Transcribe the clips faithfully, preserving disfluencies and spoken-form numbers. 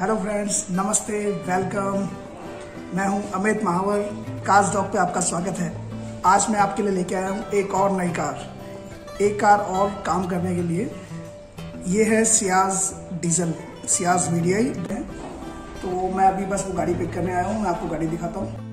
Hello friends, नमस्ते, welcome. मैं हूं अमित महावर। कार्स डॉग पे आपका स्वागत है। आज मैं आपके लिए लेके आया हूं एक और नई कार एक कार और काम करने के लिए। ये है सियाज डीजल, सियाज वीडीआई है। तो मैं अभी बस वो गाड़ी पिक करने आया हूं। मैं आपको गाड़ी दिखाता हूं।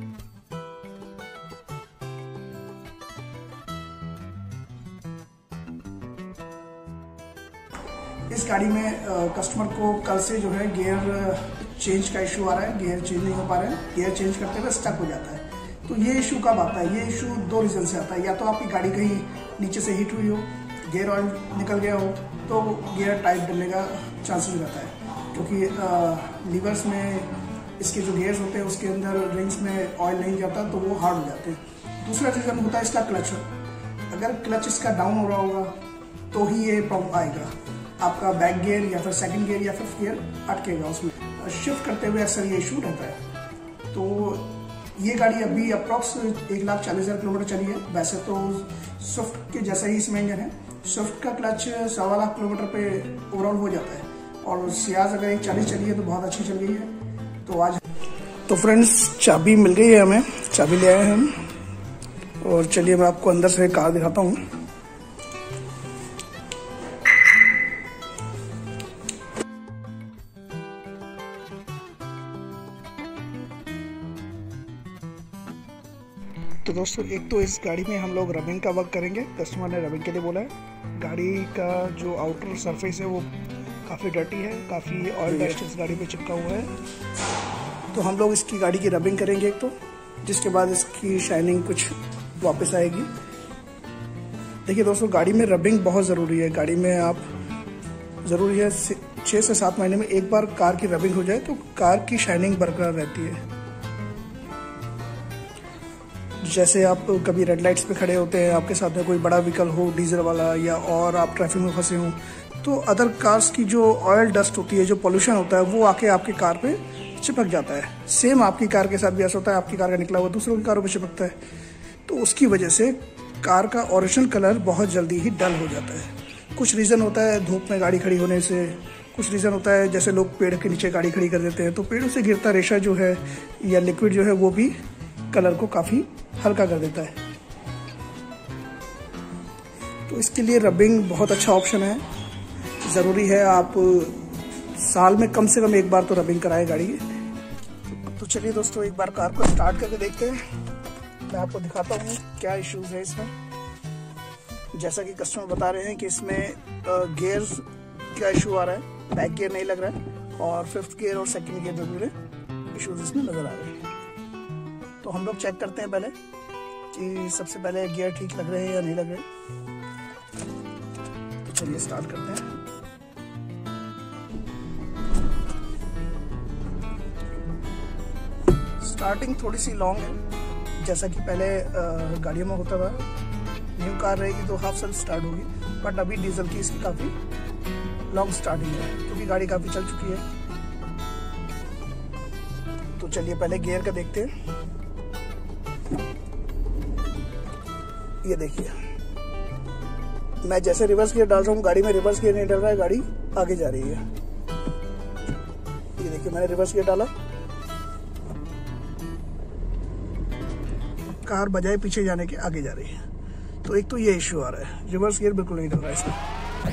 इस गाड़ी में कस्टमर को कल से जो है गियर चेंज का इशू आ रहा है। गियर चेंज नहीं हो पा रहे हैं। गियर चेंज करते हुए स्टक हो जाता है। तो ये इशू कब आता है? ये इशू दो रीजन से आता है। या तो आपकी गाड़ी कहीं नीचे से हिट हुई हो, गियर ऑयल निकल गया हो, तो गियर टाइट डलने का चांसेस रहता है, क्योंकि लीवर्स में इसके जो गियर्स होते हैं उसके अंदर रिंग्स में ऑयल नहीं जाता, तो वो हार्ड हो जाते हैं। दूसरा रीजन होता है इसका क्लच। अगर क्लच इसका डाउन हो रहा होगा तो ही ये प्रॉब्लम आएगा। आपका बैक गियर या फिर सेकंड गियर या फिर गियर अटकेगा उसमें। शिफ्ट करते हुए अक्सर ये इशू रहता है। तो ये गाड़ी अभी अप्रॉक्स एक लाख चालीस हज़ार किलोमीटर चली है। वैसे तो स्विफ्ट के जैसा ही इसमें इंजन है। स्विफ्ट का क्लच सवा लाख किलोमीटर पे ओवरऑल हो जाता है, और सियाज अगर एक चालीस चली है तो बहुत अच्छी चल गई है। तो आज तो फ्रेंड्स चाबी मिल गई है हमें, चाबी ले आए हैं हम। और चलिए मैं आपको अंदर से कार दिखाता हूँ। तो दोस्तों, एक तो इस गाड़ी में हम लोग रबिंग का वर्क करेंगे। कस्टमर ने रबिंग के लिए बोला है। गाड़ी का जो आउटर सरफेस है वो काफ़ी डर्टी है, काफ़ी ऑयल डस्ट इस गाड़ी पे चिपका हुआ है। तो हम लोग इसकी गाड़ी की रबिंग करेंगे एक तो, जिसके बाद इसकी शाइनिंग कुछ वापस आएगी। देखिए दोस्तों, गाड़ी में रबिंग बहुत ज़रूरी है। गाड़ी में आप ज़रूरी है छः से सात महीने में एक बार कार की रबिंग हो जाए तो कार की शाइनिंग बरकरार रहती है। जैसे आप कभी रेड लाइट्स पे खड़े होते हैं, आपके साथ में कोई बड़ा व्हीकल हो, डीजल वाला, या और आप ट्रैफिक में फंसे हों, तो अदर कार्स की जो ऑयल डस्ट होती है, जो पोल्यूशन होता है, वो आके आपकी कार पे चिपक जाता है। सेम आपकी कार के साथ भी ऐसा होता है। आपकी कार का निकला हुआ दूसरों की कारों पे चिपकता है। तो उसकी वजह से कार का ओरिजिनल कलर बहुत जल्दी ही डल हो जाता है। कुछ रीज़न होता है धूप में गाड़ी खड़ी होने से, कुछ रीज़न होता है जैसे लोग पेड़ के नीचे गाड़ी खड़ी कर देते हैं, तो पेड़ों से गिरता रेशा जो है या लिक्विड जो है वो भी कलर को काफ़ी हल्का कर देता है। तो इसके लिए रबिंग बहुत अच्छा ऑप्शन है। ज़रूरी है आप साल में कम से कम एक बार तो रबिंग कराए गाड़ी की। तो चलिए दोस्तों, एक बार कार को स्टार्ट करके देखते हैं। मैं आपको दिखाता हूँ क्या इश्यूज है इसमें। जैसा कि कस्टमर बता रहे हैं कि इसमें गियर का इशू आ रहा है, बैक गियर नहीं लग रहा है, और फिफ्थ गियर और सेकंड गियर में पूरे इश्यूज इसमें नज़र आ रहे हैं। तो हम लोग चेक करते हैं पहले कि सबसे पहले गियर ठीक लग रहे हैं या नहीं लग रहे। तो चलिए स्टार्ट करते हैं। स्टार्टिंग थोड़ी सी लॉन्ग है, जैसा कि पहले गाड़ियों में होता था। न्यू कार रहेगी तो हाफ सेल्फ स्टार्ट होगी, बट अभी डीजल की इसकी काफ़ी लॉन्ग स्टार्टिंग है, क्योंकि गाड़ी काफ़ी चल चुकी है। तो चलिए पहले गियर का देखते हैं। ये देखिए, मैं जैसे रिवर्स गियर डाल रहा हूँ, गाड़ी में रिवर्स गियर नहीं डल रहा है, गाड़ी आगे जा रही है। ये देखिए, मैंने रिवर्स गियर डाला, कार बजाय पीछे जाने के आगे जा रही है। तो एक तो ये इश्यू आ रहा है, रिवर्स गियर बिल्कुल नहीं डल रहा है इसमें।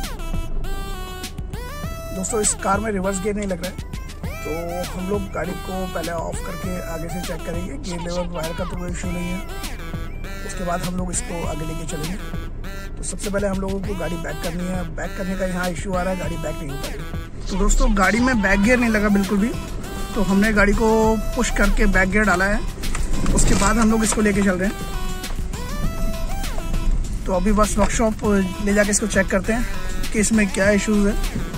दोस्तों, इस कार में रिवर्स गियर नहीं लग रहा है, तो हम लोग गाड़ी को पहले ऑफ करके आगे से चेक करेंगे। गियर लेवल वायर का तो कोई इशू नहीं है। उसके बाद हम लोग इसको आगे लेके चलेंगे। तो सबसे पहले हम लोगों को गाड़ी बैक करनी है। बैक करने का यहाँ इशू आ रहा है, गाड़ी बैक नहीं हो पाएगी। तो दोस्तों, गाड़ी में बैक गियर नहीं लगा बिल्कुल भी, तो हमने गाड़ी को पुश करके बैक गियर डाला है। उसके बाद हम लोग इसको लेके चल रहे हैं। तो अभी बस वर्कशॉप ले जाके इसको चेक करते हैं कि इसमें क्या इशूज़ है।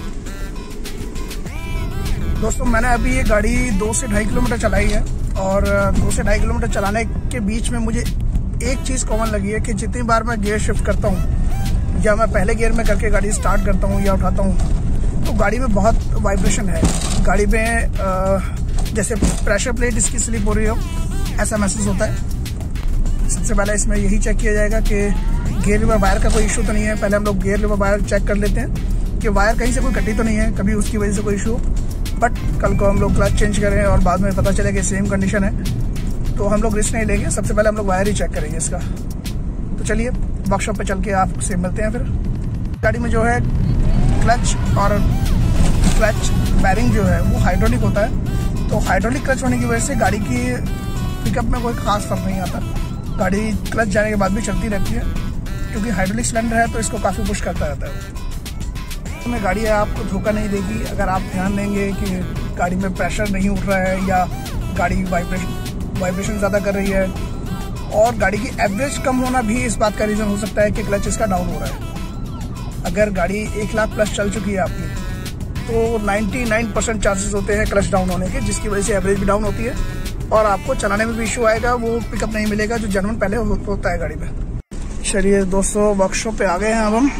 दोस्तों, मैंने अभी ये गाड़ी दो से ढाई किलोमीटर चलाई है, और दो से ढाई किलोमीटर चलाने के बीच में मुझे एक चीज़ कॉमन लगी है कि जितनी बार मैं गियर शिफ्ट करता हूँ, या मैं पहले गियर में करके गाड़ी स्टार्ट करता हूँ या उठाता हूँ, तो गाड़ी में बहुत वाइब्रेशन है। गाड़ी में जैसे प्रेशर प्लेट इसकी स्लिप हो रही हो, ऐसा महसूस होता है। सबसे पहले इसमें यही चेक किया जाएगा कि गियर लिवर वायर का कोई इशू तो नहीं है। पहले हम लोग गियर लिवर वायर चेक कर लेते हैं कि वायर कहीं से कोई कटी तो नहीं है, कभी उसकी वजह से कोई इशू। बट कल को हम लोग क्लच चेंज करें और बाद में पता चले कि सेम कंडीशन है तो हम लोग रिस्क नहीं लेंगे। सबसे पहले हम लोग वायर ही चेक करेंगे इसका। तो चलिए वर्कशॉप पे चल के आपसे मिलते हैं। फिर गाड़ी में जो है क्लच और क्लच बैरिंग जो है वो हाइड्रोलिक होता है, तो हाइड्रोलिक क्लच होने की वजह से गाड़ी की पिकअप में कोई खास फर्क नहीं आता। गाड़ी क्लच जाने के बाद भी चलती रहती है, क्योंकि हाइड्रोलिक सिलेंडर है तो इसको काफ़ी पुश करता रहता है। में गाड़ी आपको धोखा नहीं देगी अगर आप ध्यान देंगे कि गाड़ी में प्रेशर नहीं उठ रहा है या गाड़ी वाइब्रेशन वाइब्रेशन ज़्यादा कर रही है। और गाड़ी की एवरेज कम होना भी इस बात का रीज़न हो सकता है कि क्लच इसका डाउन हो रहा है। अगर गाड़ी एक लाख प्लस चल चुकी है आपकी तो निन्यानवे परसेंट चांसेस होते हैं क्लच डाउन होने के, जिसकी वजह से एवरेज भी डाउन होती है और आपको चलाने में भी इशू आएगा, वो पिकअप नहीं मिलेगा जो जेन्युइन पहले हो, होता है गाड़ी में। चलिए दोस्तों वर्कशॉप पे आ गए हैं अब हम।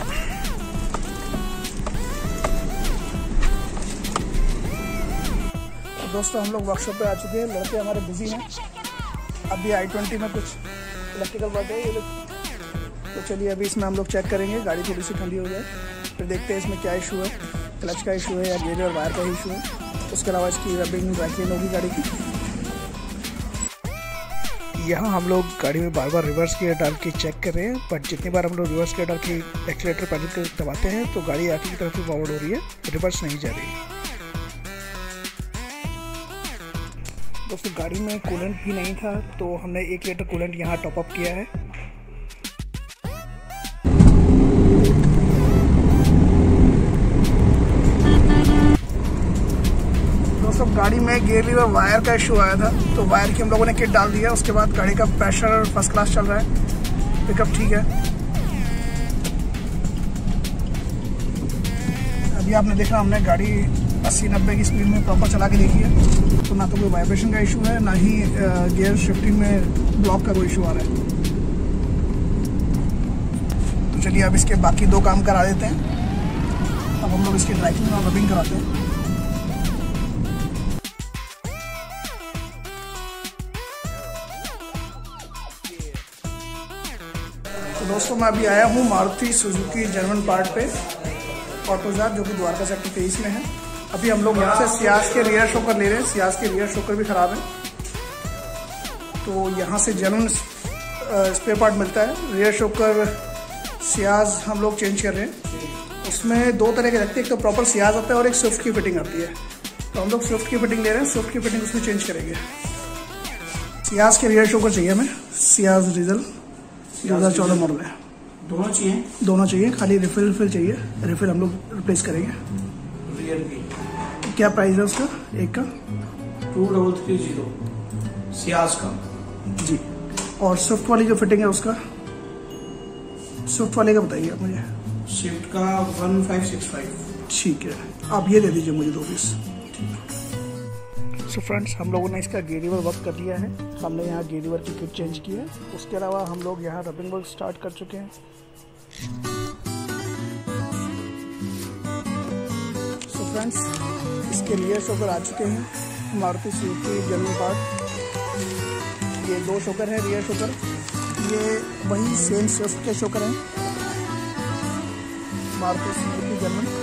तो दोस्तों हम लोग वर्कशॉप पे आ चुके हैं, लड़के हमारे बिजी हैं। अभी आई ट्वेंटी में कुछ इलेक्ट्रिकल वर्क है ये लोग, तो चलिए अभी इसमें हम लोग चेक करेंगे। गाड़ी थोड़ी सी ठंडी हो जाए फिर देखते हैं इसमें क्या इशू है, क्लच का इशू है या गेयर और वायर का इशू है। उसके अलावा इसकी रबिंग ड्राई होगी गाड़ी की। यहाँ हम लोग गाड़ी में बार बार रिवर्स गियर डाल के चेक कर रहे हैं, बट जितनी बार हम लोग रिवर्स गियर डाल के एक्सीलेटर पैडल कर दबाते हैं तो गाड़ी आगे की तरफ फॉरवर्ड हो रही है, रिवर्स नहीं जा रही। दोस्तों गाड़ी में कूलेंट भी नहीं था तो हमने एक लीटर कूलेंट यहाँ टॉप अप किया है। दोस्तों गाड़ी में गियर लीवर वायर का इशू आया था तो वायर की हम लोगों ने किट डाल दिया। उसके बाद गाड़ी का प्रेशर फर्स्ट क्लास चल रहा है, पिकअप ठीक है। अभी आपने देखा हमने गाड़ी अस्सी नब्बे की स्पीड में प्रॉपर चला के देखी है, तो ना तो कोई वाइब्रेशन का इशू है ना ही गियर शिफ्टिंग में ब्लॉक का कोई इशू आ रहा है। तो चलिए अब इसके बाकी दो काम करा देते हैं। अब हम लोग इसकी ड्राइविंग और रबिंग कराते हैं। तो दोस्तों मैं अभी आया हूँ मारुति सुजुकी जर्मन पार्ट पे ऑटोजार, जो कि द्वारका सेक्टर तेईस में है। अभी हम लोग यहाँ से सियाज के रियर शॉकर ले रहे हैं। सियाज के रियर शॉकर भी ख़राब है, तो यहाँ से जेन्युइन स्पेयर पार्ट मिलता है। रियर शॉकर सियाज हम लोग चेंज कर रहे हैं। उसमें दो तरह के रखते हैं, एक तो प्रॉपर सियाज आता है और एक स्विफ्ट की फिटिंग आती है। तो हम लोग स्विफ्ट की फिटिंग ले रहे हैं, स्विफ्ट की फिटिंग उसमें चेंज करेंगे। सियाज के रियर शॉकर चाहिए हमें, सियाज डीजल दो हज़ार चौदह मॉडल है। दोनों चाहिए? दोनों चाहिए, खाली रिफिल रिफिल चाहिए। रिफिल हम लोग रिप्लेस करेंगे। रियर की क्या प्राइस है उसका एक का? Two double three zero Ciaz का जी। और स्विफ्ट वाली जो फिटिंग है उसका, स्विफ्ट वाले का बताइए आप मुझे। स्विफ्ट का वन फाइव सिक्स फाइव। ठीक है, आप ये दे दीजिए मुझे दो पीस। सो फ्रेंड्स हम लोगों ने इसका गियर लीवर वर्क कर लिया है। हमने यहाँ गियर लीवर की किट चेंज की है। उसके अलावा हम लोग यहाँ रबिंग वर्क स्टार्ट कर चुके हैं। सो फ्रेंड्स इसके रियर शॉकर आ चुके हैं, मारुति सुजुकी जर्मन पार्ट। ये दो शॉकर हैं रियर शॉकर, ये वही सेम स्विफ्ट के शॉकर हैं, मारुति सुजुकी जर्मन।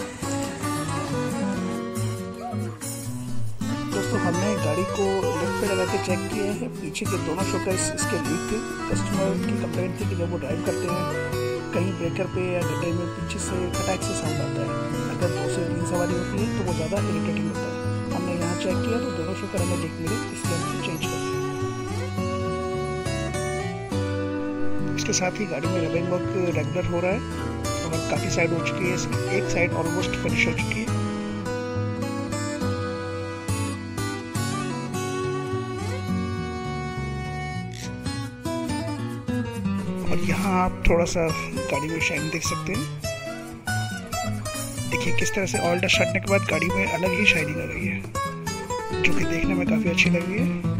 दोस्तों हमने गाड़ी को लिफ्ट पे लगा के चेक किया है। पीछे के दोनों शॉकर्स इसके लीक थे। कस्टमर की कंप्लेंट थी कि जब वो ड्राइव करते हैं कहीं ब्रेकर पे या गड्ढे में पीछे से खटाक से साउंड आता है। अगर दो से तीन सवारी होती है तो वो ज़्यादा इरिटेटिंग होता है। हमने यहाँ चेक किया तो दोनों शॉकर हमें लीक मिले, इसलिए हमने चेंज कर दिया। इसके साथ ही गाड़ी में रबिंग वर्क रेगुलर हो रहा है और काफ़ी साइड हो चुकी है। इसकी एक साइड ऑलमोस्ट फिनिश हो चुकी है। और यहाँ आप थोड़ा सा गाड़ी में शाइन देख सकते हैं। देखिए किस तरह से ऑयल डस्ट हटने के बाद गाड़ी में अलग ही शाइनिंग आ रही है, जो कि देखने में काफ़ी अच्छी लग रही है।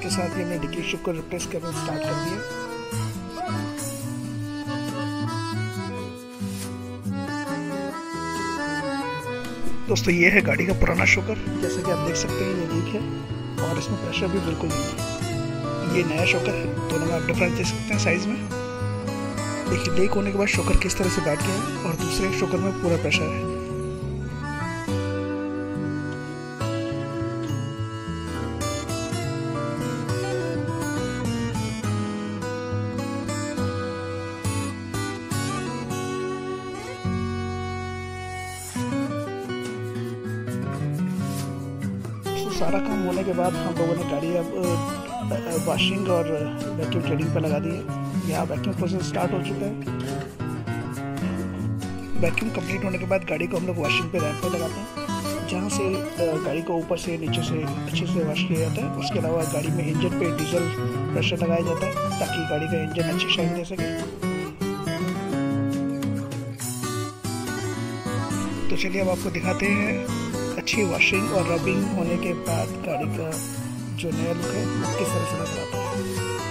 के साथ ही हमने डिक्की शिफ्ट को रिप्लेस करना स्टार्ट कर दिया। दोस्तों ये है गाड़ी का पुराना शॉकर, जैसे कि आप देख सकते हैं ये लीक है और इसमें प्रेशर भी बिल्कुल नहीं है। ये नया शॉकर है, दोनों में आप डिफरेंस देख सकते हैं साइज में। देखिए लीक होने के बाद शॉकर किस तरह से बैठ गया है और दूसरे शॉकर में पूरा प्रेशर है। सारा काम होने के बाद हम लोगों ने गाड़ी अब वॉशिंग और वैक्यूम क्लीनिंग पे लगा दी है। यहाँ वैक्यूम प्रोसेस स्टार्ट हो चुका है। वैक्यूम कंप्लीट होने के बाद गाड़ी को हम लोग वॉशिंग पे रैंप पे लगाते हैं, जहाँ से गाड़ी को ऊपर से नीचे से अच्छे से वॉश किया जाता है। उसके अलावा गाड़ी में इंजन पे डीजल प्रेशर लगाया जाता है ताकि गाड़ी का इंजन अच्छी शाइन दे सके। तो चलिए अब आपको दिखाते हैं अच्छी वॉशिंग और रबिंग होने के बाद गाड़ी का जो नया लुक है किस तरह से नजर आता है।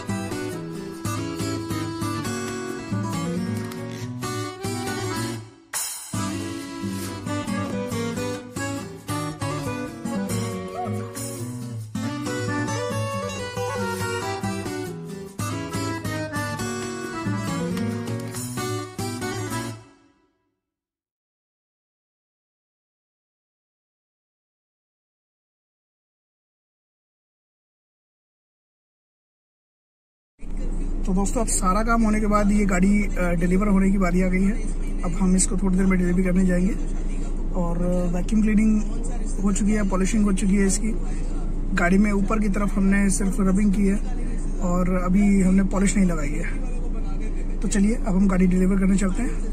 तो दोस्तों अब सारा काम होने के बाद ये गाड़ी डिलीवर होने की बारी आ गई है। अब हम इसको थोड़ी देर में डिलीवरी करने जाएंगे और वैक्यूम क्लीनिंग हो चुकी है, पॉलिशिंग हो चुकी है इसकी। गाड़ी में ऊपर की तरफ हमने सिर्फ रबिंग की है और अभी हमने पॉलिश नहीं लगाई है। तो चलिए अब हम गाड़ी डिलीवर करने चलते हैं।